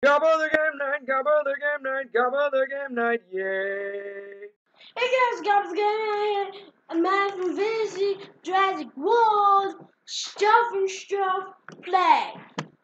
Godmother game night, Godmother game night, Godmother game night, yay! Hey guys, Gob's here, a man from Fantasy Jurassic World, Stuff and Stuff, play.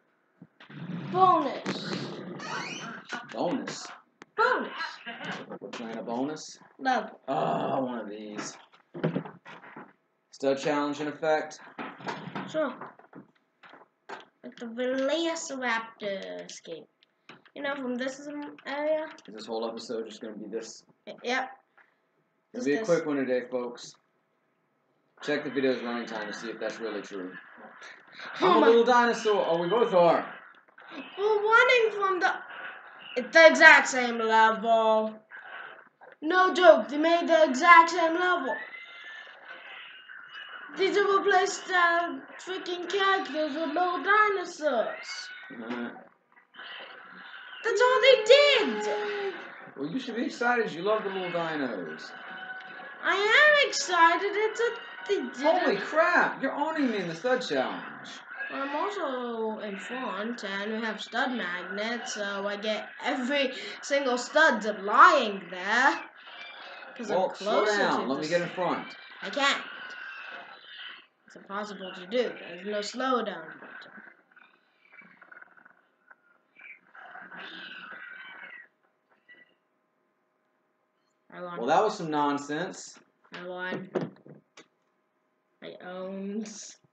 Bonus. Bonus. Bonus. We're playing a bonus? Level. Oh, one of these. Stud challenge in effect. So, like the Velociraptor escape. You know, from this area? Is this whole episode just going to be this? Yep. It'll be a quick one today, folks. Check the video's running time to see if that's really true. I'm a little dinosaur. Oh, we both are. We're running from it's the exact same level. No joke, they made the exact same level. These are replaced freaking characters with little dinosaurs. That's all they did. Well, you should be excited. You love the little dinos. I am excited. It's a they did Holy it. crap! You're owning me in the stud challenge. I'm also in front, and we have stud magnets, so I get every single stud lying there. Well, I'm closer slow down. to Let me get in front. I can't. It's impossible to do. There's no slow down button. I won. Well, that was some nonsense. I won. I owned.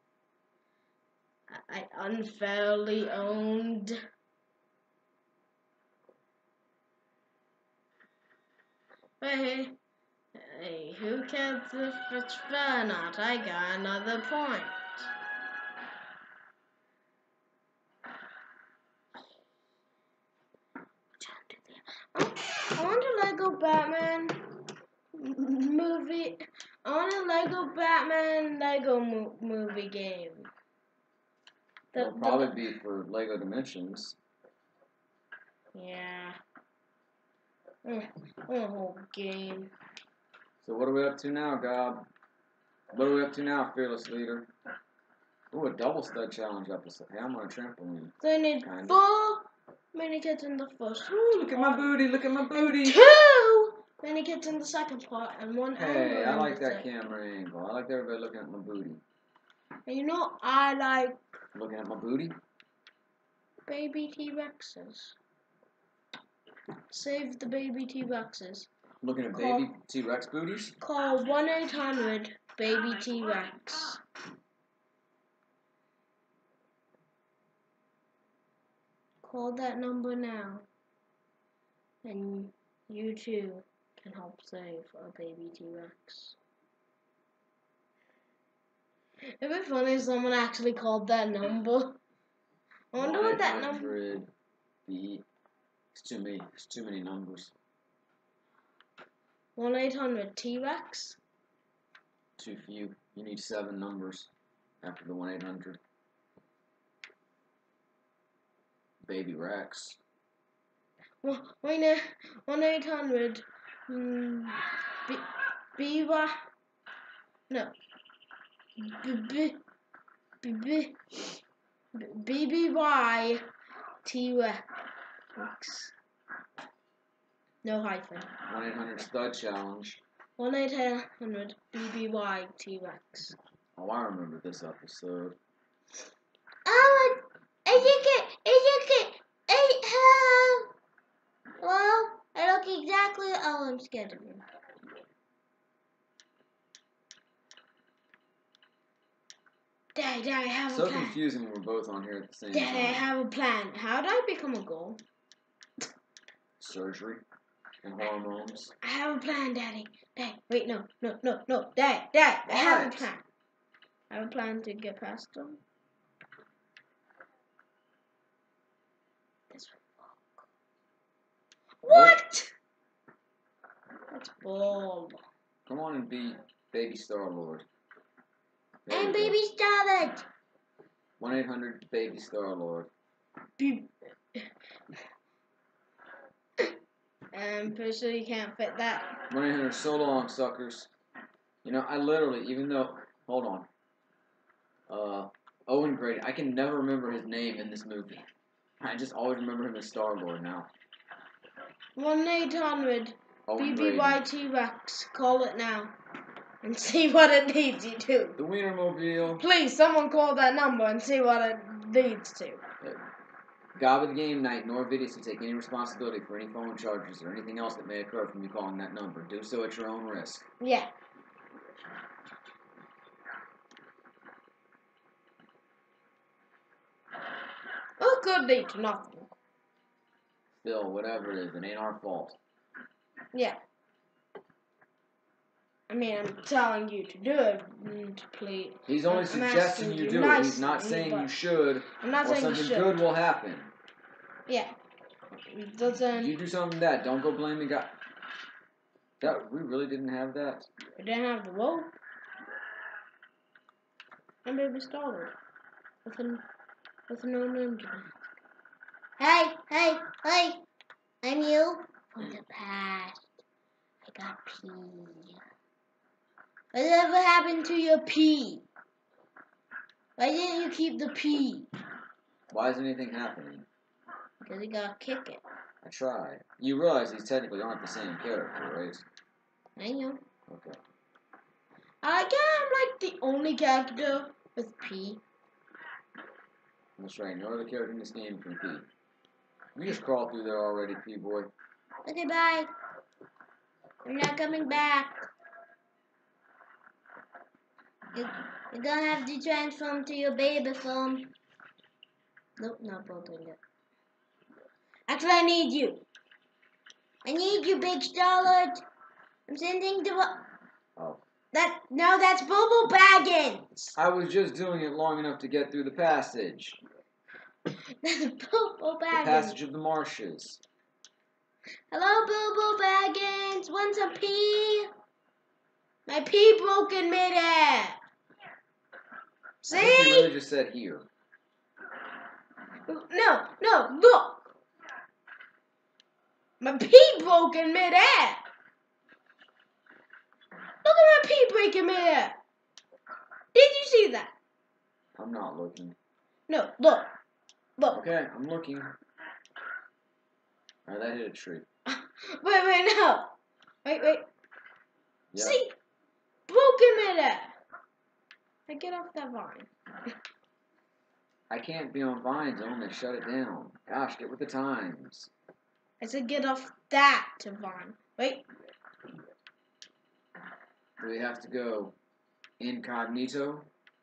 I unfairly owned. Hey, who cares if it's fair or not? I got another point. I want a Lego Batman movie. I want a Lego Batman movie game. It'll probably be for Lego Dimensions. Yeah. A whole game. So what are we up to now, Gob? What are we up to now, Fearless Leader? Ooh, a double stud challenge episode. Hey, I'm on a trampoline. So I need 4 mini kits in the first. Ooh, look at my booty, look at my booty. 2 mini kits in the second part, and 1 Hey, I like that camera angle. I like everybody looking at my booty. And you know I like looking at my booty? Baby T-Rexes. Save the baby T-Rexes. Looking at baby T-Rex booties? Call 1-800-BABY-T-REX. Call that number now. And you too can help save a baby T-Rex. It'd be funny if someone actually called that number. I wonder what that number... It's too many. It's too many numbers. 1-800-T-Rex? Too few. You need 7 numbers after the 1-800. Baby Rex. 1-800 BY no BBY T-Rex. No hyphen. 1-800 Stud Challenge. 1-800 BBY T-Rex. Oh, I remember this episode. Oh, well, I look exactly. Oh, I'm scared of him. Dad, I have a plan. So confusing when we're both on here at the same time. Dad, I have a plan. How do I become a goal? Surgery and hormones. I have a plan, Daddy. Dad, wait, no. Dad, I have a plan. I have a plan to get past them. This will work. What? That's bull. Come on and be Baby Star-Lord. And Baby Star-Lord. 1-800 Baby Star-Lord. I'm pretty sure you can't fit that. 1-800 So Long, suckers. You know, I literally, even though, hold on. Owen Grady, I can never remember his name in this movie. I just always remember him as Star-Lord now. 1-800 Owen Brady. BBY-T-Rex. Call it now. And see what it needs you to. The Wienermobile. Please, someone call that number and see what it leads to. God with Game Night nor Vidius to take any responsibility for any phone charges or anything else that may occur from you calling that number. Do so at your own risk. Yeah. It could lead to nothing. Still, whatever it is, it ain't our fault. Yeah. I mean, I'm telling you to do it, please. He's only suggesting you do it. He's not saying you should, I'm not or saying something you should. good will happen. Yeah. You do something that. Don't go blaming God. We really didn't have that. We didn't have the rope. And baby started with no name. Hey! I'm you from the past. I got pee. Whatever happened to your pee? Why didn't you keep the pee? Why is anything happening? Because you gotta kick it. I tried. You realize these technically aren't the same character, right? I know. Okay. I guess I'm like the only character with pee. That's right. No other character in this game can pee. You just crawled through there already, pee boy. Okay, bye. I'm not coming back. You're gonna have to transform to your baby form. Nope, not building it. Actually, I need you. I need you, Big Star-Lord. I'm sending the... Oh. No, that's Boo Boo Baggins. I was just doing it long enough to get through the passage. That's Boo Boo Baggins. The passage of the marshes. Hello, Boo Boo Baggins. Want some pee? My pee broke in midair. See? I think you really just said here. No, look. My pee broke in midair. Look at my pee break in midair. Did you see that? I'm not looking. No, look. Okay, I'm looking. Alright, that hit a tree. Wait, no. Wait. Yep. See? Broken midair. Now get off that vine. I can't be on vines only. Shut it down. Gosh, get with the times. I said get off that to vine. Wait. Do we have to go incognito?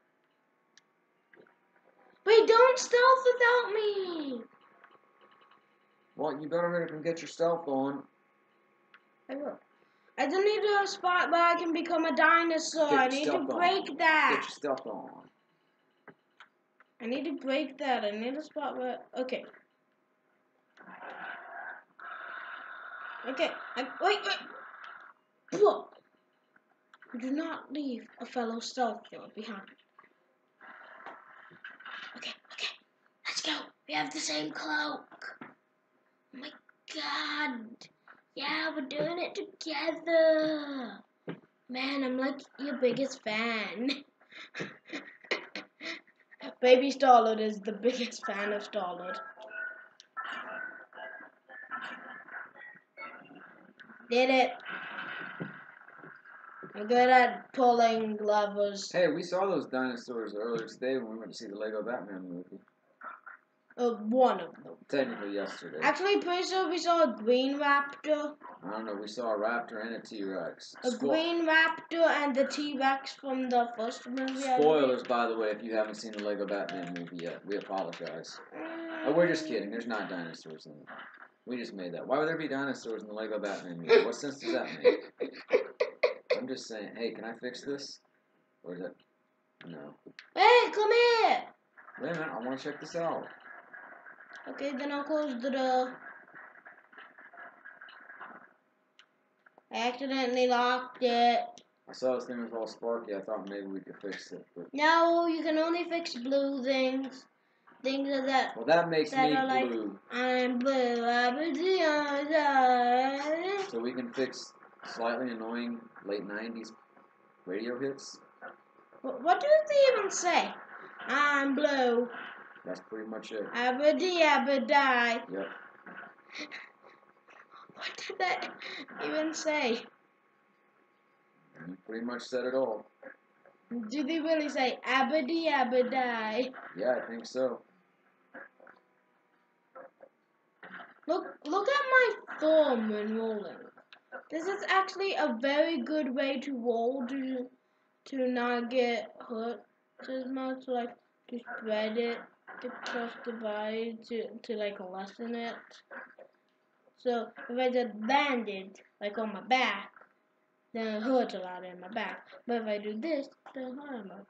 Wait, don't stealth without me. Well, you better hurry up and get your stealth on. I will. I don't need a spot where I can become a dinosaur. I need to break that. Get your stealth on. I need to break that. I need a spot where... Okay. Wait. Look. Do not leave a fellow stealther behind. Okay. Let's go. We have the same cloak. Oh my god. Yeah, we're doing it together. Man, I'm like your biggest fan. Baby Star-Lord is the biggest fan of Star-Lord. Did it. I'm good at pulling levers. Hey, we saw those dinosaurs earlier today when we went to see the Lego Batman movie. One of them. Technically yesterday. Actually, pretty sure we saw a green raptor. I don't know, we saw a raptor and a T-Rex. A green raptor and the T-Rex from the first movie. Spoilers, by the way, if you haven't seen the Lego Batman movie yet. We apologize. Oh, we're just kidding. There's not dinosaurs in it. We just made that. Why would there be dinosaurs in the Lego Batman movie? What sense does that make? I'm just saying, hey, can I fix this? Or is that... No. Hey, come here! Wait a minute, I want to check this out. Okay, then I'll close the door. I accidentally locked it. I saw this thing was all sparky. I thought maybe we could fix it. But... No, you can only fix blue things. Things like that. Well, that makes me blue. Like, I'm blue. I'm blue. So we can fix slightly annoying late 90s radio hits? What do they even say? I'm blue. That's pretty much it. Abadi abadai. Yep. What did that even say? You pretty much said it all. Did they really say abadi abadai? Yeah, I think so. Look at my thumb when rolling. This is actually a very good way to roll to not get hurt as much, like to spread it across the body to like lessen it. So if I just band it like on my back, then it hurts a lot in my back. But if I do this, it doesn't hurt much.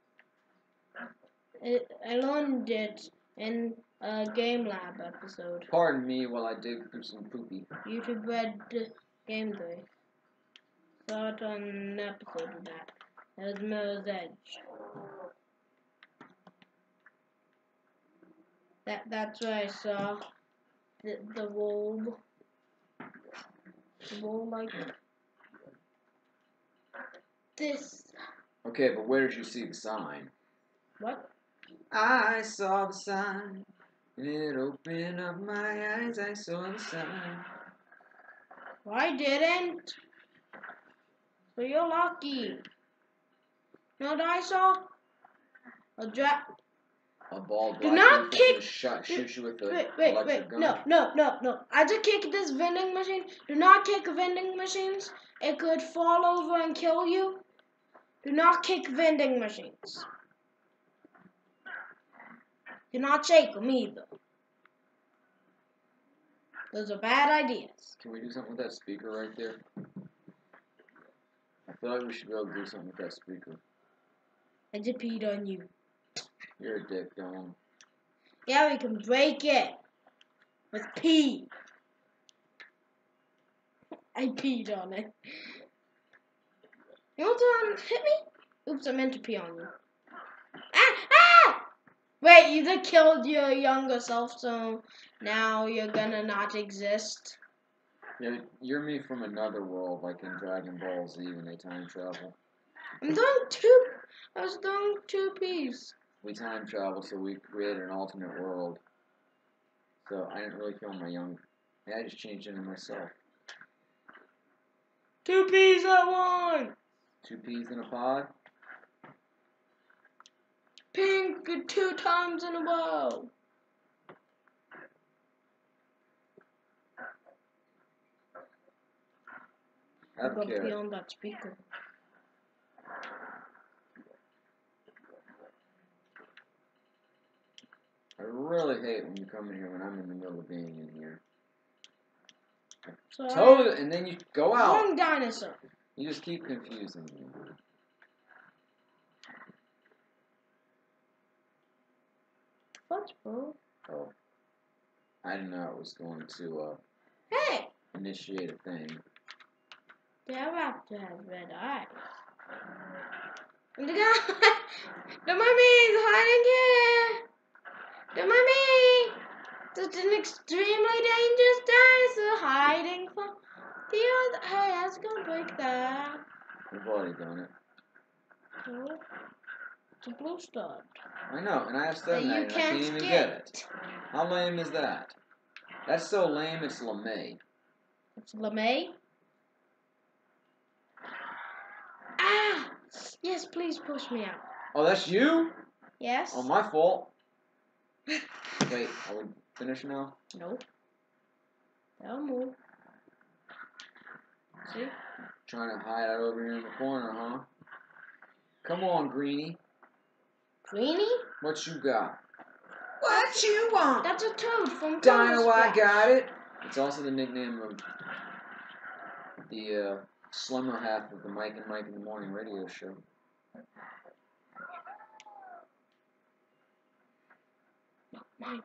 I learned it in a Game Lab episode. Pardon me while I dig through some poopy. YouTube Red Game Day. Saw it on an episode of that. It was Mirror's Edge. That's where I saw the roll. The roll like this. Okay, but where did you see the sign? What? I saw the sign, and it opened up my eyes. I saw the sign. Well, I didn't. So you're lucky. You know what I saw? A bald Do black not dude kick. shoot you with a Wait. electric gun. No. I just kicked this vending machine. Do not kick vending machines. It could fall over and kill you. Do not kick vending machines. Do not shake them either. Those are bad ideas. Can we do something with that speaker right there? I feel like we should be able to do something with that speaker. I just peed on you. You're a dick, Dylan. Yeah, we can break it with pee. I peed on it. You want to hit me? Oops, I meant to pee on you. Ah! Wait, you just killed your younger self, so now you're gonna not exist. Yeah, you're me from another world, like in Dragon Ball Z when they time travel. I was doing 2 peas. We time travel, so we created an alternate world. So I didn't really kill my young. I just changed into myself. 2 peas at once. 2 peas in a pod. Pink 2 times in a row. I'm gonna pee on that speaker. I really hate when you come in here when I'm in the middle of being in here. So Totally, and then you go out. Wrong dinosaur. You just keep confusing me. What, bro? Oh. I didn't know it was going to Hey! initiate a thing. They have to have red eyes. The guy, the mummy is hiding here. The mummy. Such an extremely dangerous dinosaur hiding from the other. Hey, I was gonna break that. We've already done it. Oh, it's a blue star. I know, and I have said That that, you and I can't can't even get. get it. How lame is that? That's so lame, it's LeMay. It's LeMay. Ah! Yes, please push me out. Oh, that's you? Yes? Oh, my fault. Wait, are we finished now? Nope. Don't move. See? Trying to hide out over here in the corner, huh? Come on, Greenie. Greenie? What you got? What you want? That's a toad from Dino, I Splash. got it. It's also the nickname of the slimmer half of the Mike and Mike in the Morning radio show. Mine.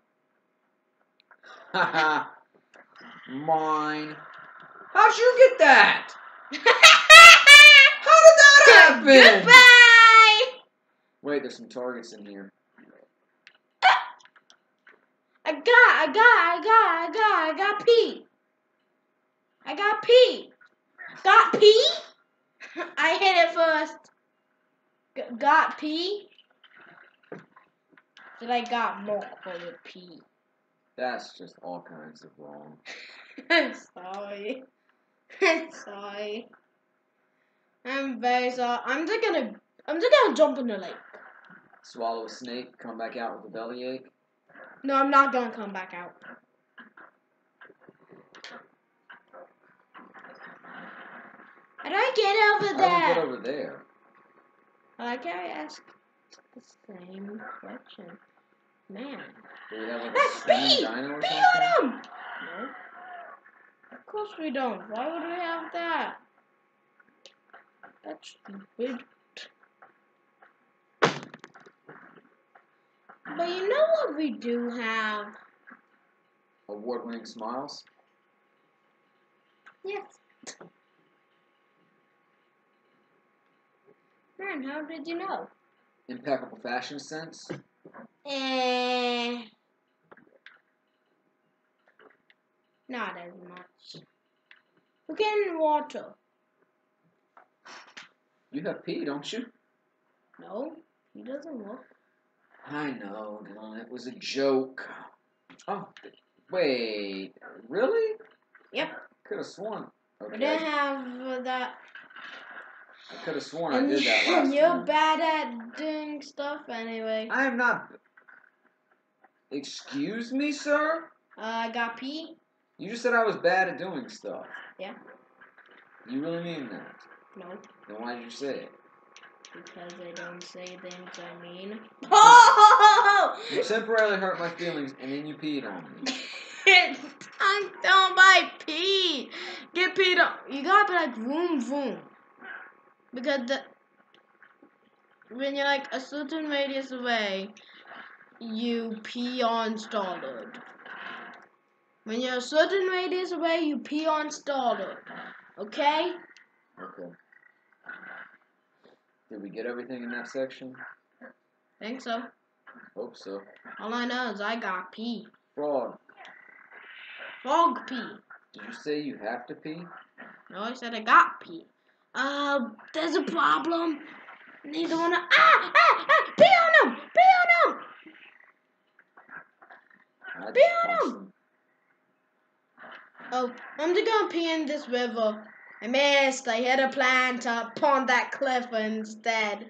Haha. Mine. How'd you get that? How did that happen? Goodbye! Wait, there's some targets in here. I got pee. I got pee. Got pee? I hit it first. Got pee? That I got milk for the P. That's just all kinds of wrong. I'm sorry. I'm sorry. I'm very sorry. I'm just gonna jump in the lake. Swallow a snake, come back out with a bellyache. No, I'm not gonna come back out. How do I get over there? How do we get over there? I like how I asked the same question. Man. Do we have like a That's swimming P! dino or P something? on him! No. Of course we don't. Why would we have that? That's stupid. But you know what we do have? Award-winning smiles. Yes. Man, how did you know? Impeccable fashion sense. Not as much. Look in water. You have pee, don't you? No, he doesn't look. I know, Dylan. It was a joke. Oh, wait. Really? Yep. Could have sworn. We Okay. didn't have that. I could have sworn I did that last And you're time. bad at doing stuff anyway. I am not. Excuse me, sir? I got pee. You just said I was bad at doing stuff. Yeah. You really mean that? No. Then why did you say it? Because I don't say things I mean. Oh! You temporarily hurt my feelings and then you peed on me. I'm down by pee. Get peed on. You gotta be like vroom vroom. Because when you're like a certain radius away, you pee on started. When you're a certain radius away, you pee on started. Okay? Okay. Did we get everything in that section? Think so. Hope so. All I know is I got pee. Frog, Frog pee. did you say you have to pee? No, I said I got pee. There's a problem. Neither one of... Pee on him! Pee on him! Pee on him! Oh, I'm just gonna pee in this river. I missed. I hit a plant up on that cliff instead.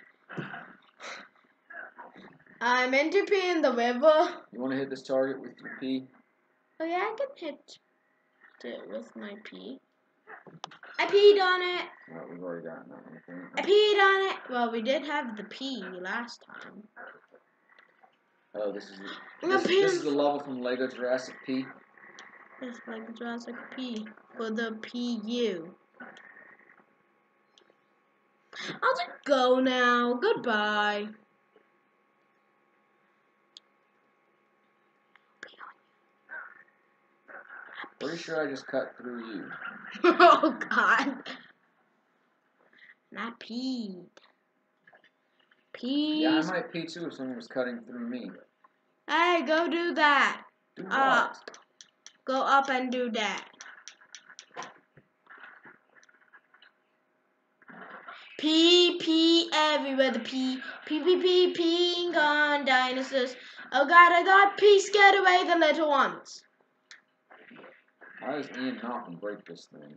I meant to pee in the river. You want to hit this target with your pee? Oh yeah, I can hit it with my pee. I peed on it. Alright, we've already gotten that one. I peed on it. Well, we did have the pee last time. Oh, this I'm gonna this is the level from Lego Jurassic P. It's like Jurassic P for the PU. I'll just go now. Goodbye. Pretty sure I just cut through you. Oh God. Not peed. Peed. Yeah, I might pee too if someone was cutting through me. Hey, go do that. Do what? Up. Go up and do that. Pee, pee everywhere. The pee, pee, pee, pee, peeing on dinosaurs. Oh God, I got pee scared away the little ones. How does Ian Malcolm break this thing?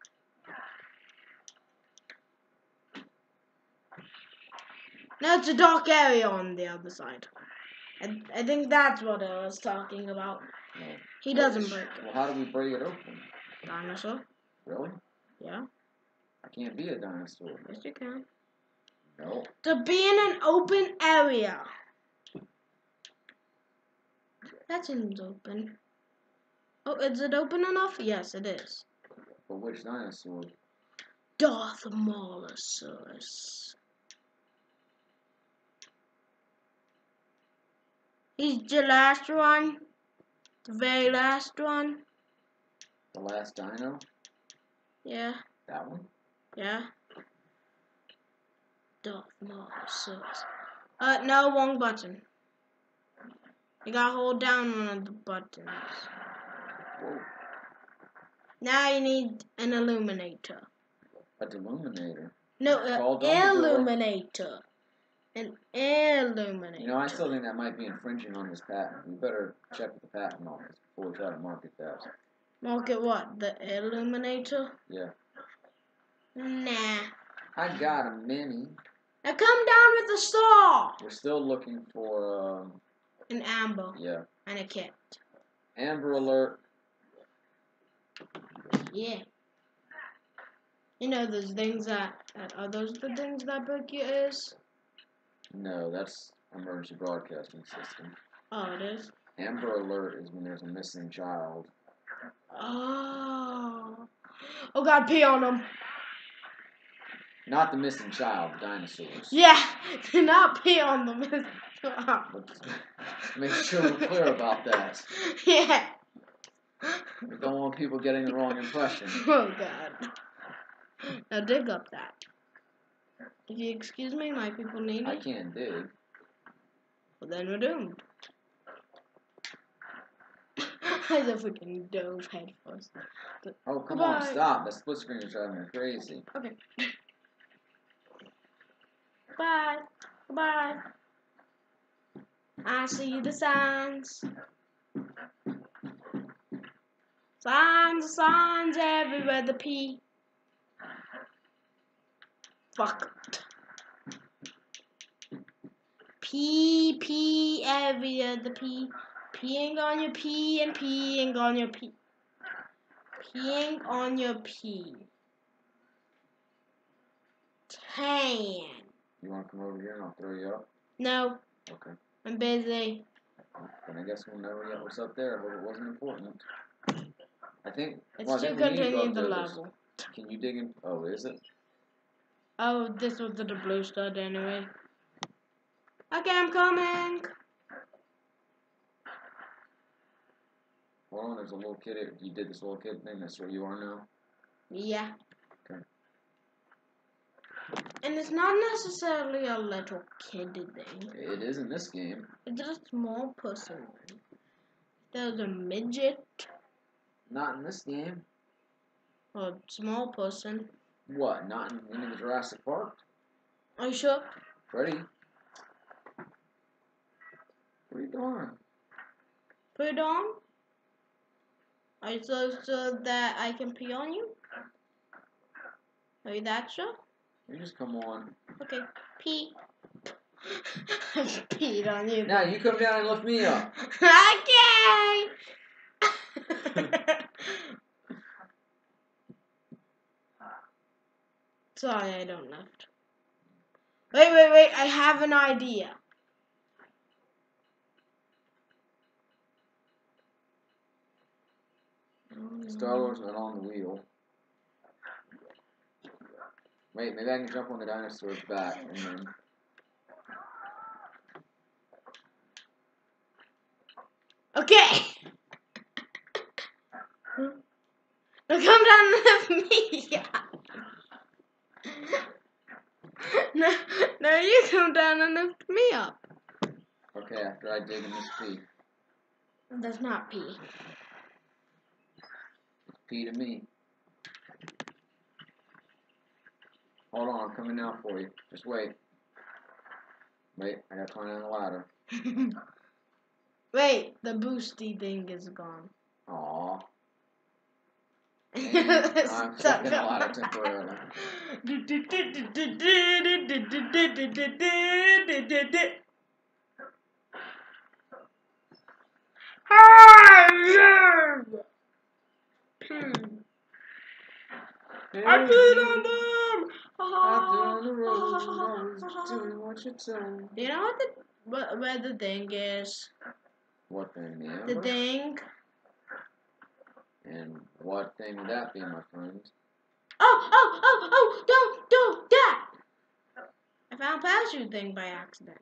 Now it's a dark area on the other side. I think that's what I was talking about. No. He doesn't break it. Well, how do we break it open? Dinosaur? Really? Yeah. I can't be a dinosaur. Yes, you can. No. To be in an open area. That seems open. Oh, is it open enough? Yes, it is. But which dinosaur? Darthmolosaurus. He's the last one. The very last one. The last dino? Yeah. That one? Yeah. Darthmolosaurus. No, wrong button. You gotta hold down one of the buttons. Whoa. Now you need an illuminator. A deluminator. No, Call Dumbledore. illuminator. An illuminator. You know, I still think that might be infringing on his patent. We better check with the patent office before we try to market that. Market what? The illuminator? Yeah. Nah. I got a mini. Now come down with the saw. We're still looking for, An amber. yeah. And a kit. Amber Alert. Yeah. You know those things that are those the things that break your ears? No, that's emergency broadcasting system. Oh, it is. Amber Alert is when there's a missing child. Oh. Oh God, pee on them. Not the missing child, the dinosaurs. Yeah, do not pee on them. Let's make sure we're clear about that. Yeah. We don't want people getting the wrong impression. Oh God. Now dig up that. If you excuse me, my people need I it. can't dig. Well, then we're doomed. I just freaking dove head first. Oh, come Goodbye. on, stop. That split screen is driving me crazy. Okay. Bye. Bye. I see the signs. Signs everywhere. The P. Fuck. P everywhere. The P. Peeing on your P and peeing on your P. Peeing on your P. Tan. You want to come over here and I'll throw you up? No, Okay. I'm busy. Then I guess we'll never get what's up there. I hope it wasn't important. I think. It's well, I to think we need to go continue up the there. level. Can you dig in? Oh, is it? Oh, this was the blue stud anyway. Okay, I'm coming. Hold on, there's a little kid. You did this little kid thing. That's where you are now. Yeah. Okay. And it's not necessarily a little kid thing. It is in this game. It's a small person thing. There's a midget. Not in this game. Or small person. What? Not in the Jurassic Park? Are you sure? Freddy? What are you doing? Put it on. Are you so that I can pee on you? Are you that sure? You just come on. Okay. Pee. I peed on you. Now you come down and lift me up. Okay. Sorry, I don't lift. Wait. I have an idea. Star-Lord's not on the wheel. Wait, maybe I can jump on the dinosaur's back and then... Okay. Now come down and lift me up. No, you come down and lift me up. Okay, after I dig in this pee. That's not pee. It's pee to me. Hold on, I'm coming now for you. Just wait. Wait, I gotta climb down the ladder. Wait, the boosty thing is gone. Aww. I'm stuck in the ladder temporarily. I peed on them. Out there on the road, always doing what you're told. You know what where the thing is? What thing, the The Amber? thing. And what thing would that be, my friend? Oh! Don't do that! I found parachute thing by accident.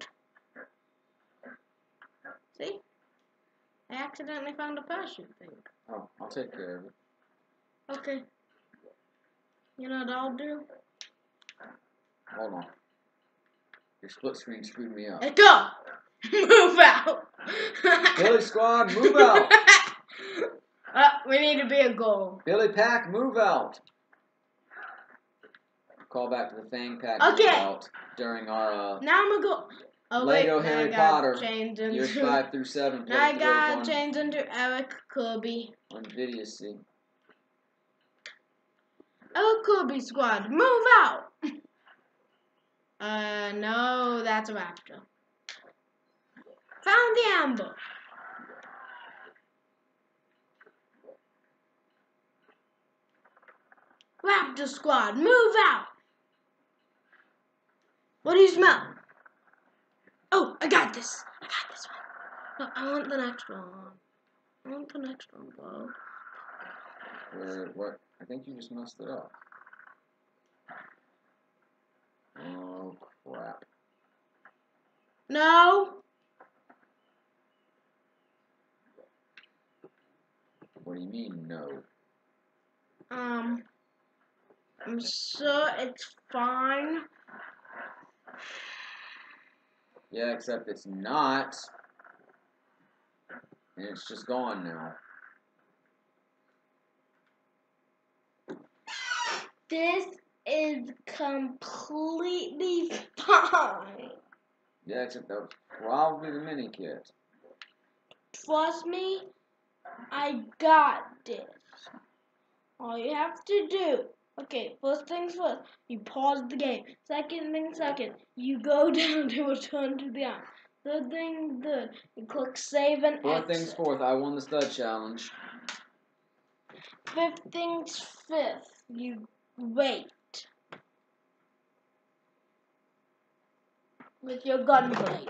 See? I accidentally found a parachute thing. Oh, I'll take care of it. Okay. You know what I'll do? Hold on. Your split screen screwed me up. Let's go! Move out! Billy Squad, move out! We need to be a goal. Billy Pack, move out! call back to the Fang pack Okay. belt during our Now I'm gonna go. Oh Lego wait, now Harry I got Potter changed years into. 5 through 7. Now I playthrough got on changed into Eric Kirby. on Vidiocy. Eric Kirby squad, move out! No, that's a raptor. Found the amber. Raptor squad, move out! What do you smell? Oh, I got this. I got this one. No, I want the next one. I want the next one, bro. What? I think you just messed it up. Oh, crap. No. What do you mean, no? I'm sure it's fine. Yeah, except it's not. And it's just gone now. This is completely fine. Yeah, except that was probably the mini kit. Trust me, I got this. All you have to do, okay, first things first, you pause the game. Second thing second, you go down to return to the app. Third thing third, you click save and Fourth exit. things fourth, I won the stud challenge. Fifth things fifth, you wait. With your gun blade.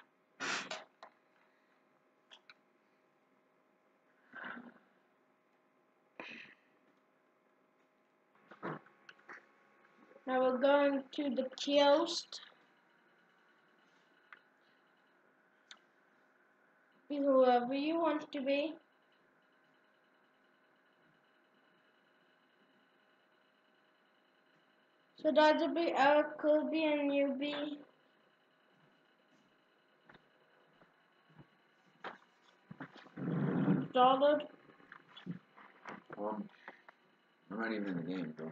Now we're going to the kiosk. Be whoever you want to be. So that'll be Eric Kirby and you be Solid. I'm not even in the game, bro.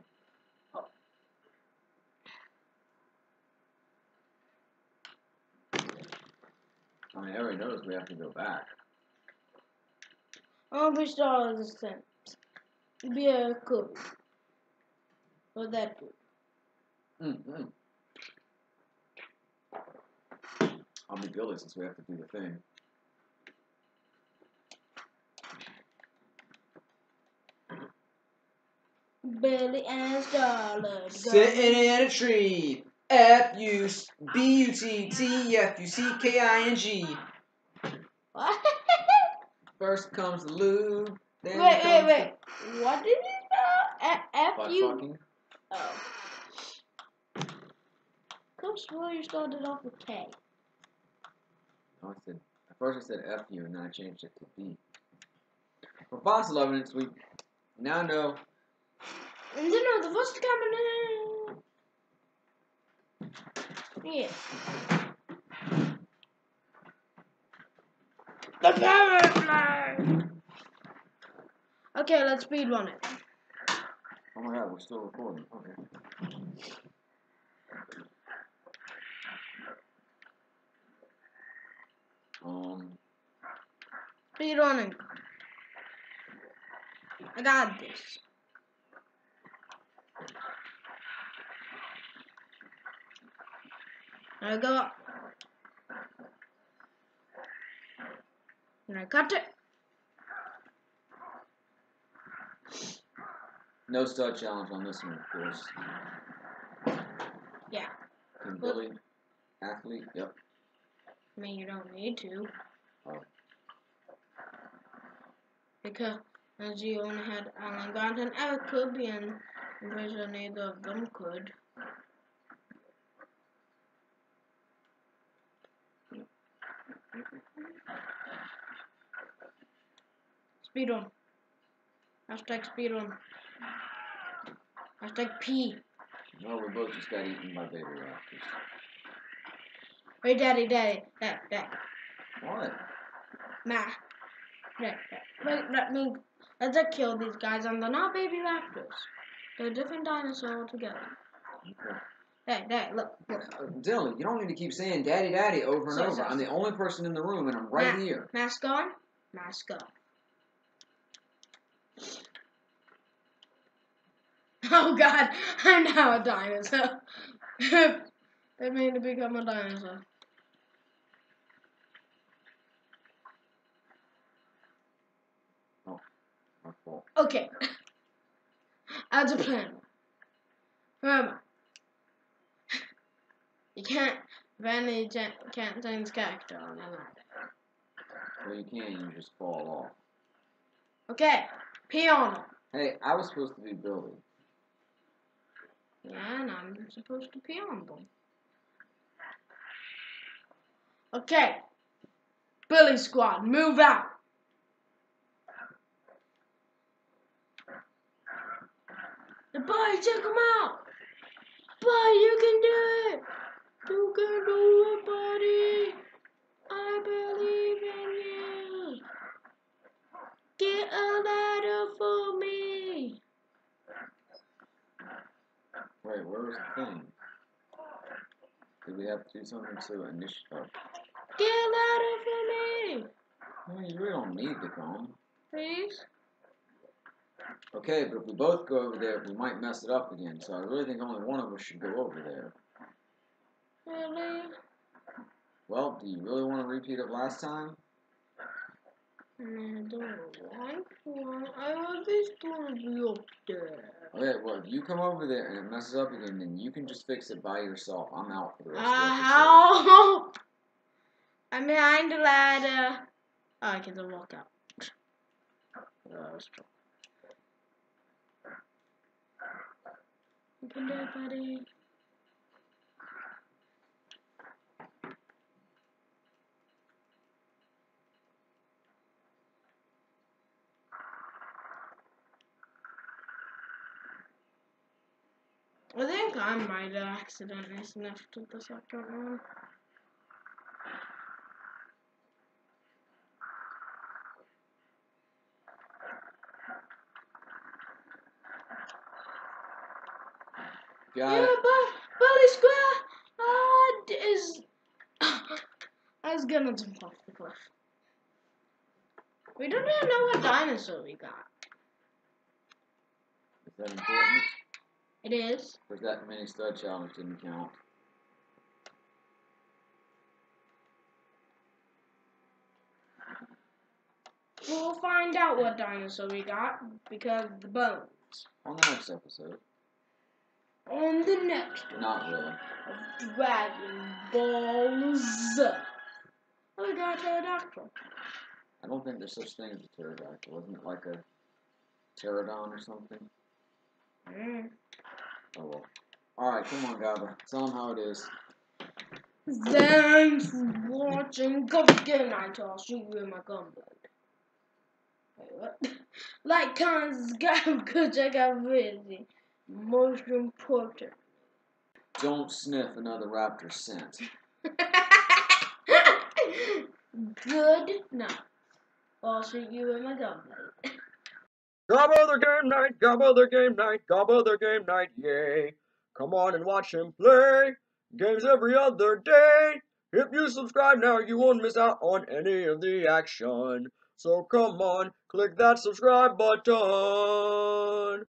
I mean, everybody knows we have to go back. I'll be Solid this time. Be Eric Kirby. Or that good. I'll be Billy since we have to do the thing. Billy and Solid. Sitting in a tree. F-U-B-U-T-T-F-U-C-K-I-N-G. What? First comes the lube. Then Wait. What did you know? F-U... fucking. Oh. Could swear you started off with K. No, at first I said F-U and then I changed it to B. For Fossil evidence, we now know. And then the first coming in. Yeah. The power flag! Okay, let's speedrun it. Oh my god, we're still recording. Okay. Speedrunning. I got this. There I go. And I cut it. No stud challenge on this one, of course. Yeah. Team Billy, athlete, yep. I mean, you don't need to. Oh. Because as you only had Alan Grant and Eric Kirby, and I'm pretty sure neither of them could. Speedrun. Hashtag speedrun. Hashtag P. No, we both just got eaten by baby raptors. Wait, Daddy. Dad. What? Nah. Wait, let's kill these guys, and they're not baby raptors. They're a different dinosaur altogether. Okay. Hey, look. Dylan, you don't need to keep saying daddy, daddy over and Sorry, over. sorry. I'm the only person in the room, and I'm right here. Mask on, mask off. Oh God, I'm now a dinosaur. They made me become a dinosaur. Oh, my fault. Okay. As a plan. Who am I? You can't, Vanny can't change character on that. Well, you can't. You just fall off. Okay, piano. Hey, I was supposed to be Billy. Yeah, and I'm supposed to piano. Okay, Billy Squad, move out. The boy, check him out. Boy, you can do it. You can do it, buddy. I believe in you. Get a ladder for me. Wait, where was the thing? Did we have to do something to initiate? Get a ladder for me. Well, you really don't need to come. Please? Okay, but if we both go over there, we might mess it up again. So I really think only one of us should go over there. Really? Well, do you really want a repeat of last time? I don't want one. I just want to be up there. Okay, well, if you come over there and it messes up again, then you can just fix it by yourself. I'm out for the rest of the episode. Help! I'm behind the ladder. Oh, I can just walk out. You can do it, buddy. I think I might have accidentally sniffed the second one. Got it. Billy Square is. I was gonna jump off the cliff. We don't even know what dinosaur we got. Is that important? It is. Because that mini stud challenge didn't count. We'll find out what dinosaur we got because the bones. On the next episode. On the next one. Not really. Of Dragon Ball Z. Oh, we got a pterodactyl. I don't think there's such thing as a pterodactyl. Isn't it like a pterodon or something? Mm. Oh well. Alright, come on, Gabba. Tell them how it is. Thanks for watching. Come again, I'll shoot you in my gunblade. Wait, what? Like, comment, subscribe, go check out videos. Most important. Don't sniff another raptor scent. Good night. I'll shoot you in my gunblade. Gobble the game night, gobble the game night, gobble the game night, yay. Come on and watch him play. Games every other day. If you subscribe now, you won't miss out on any of the action. So come on, click that subscribe button.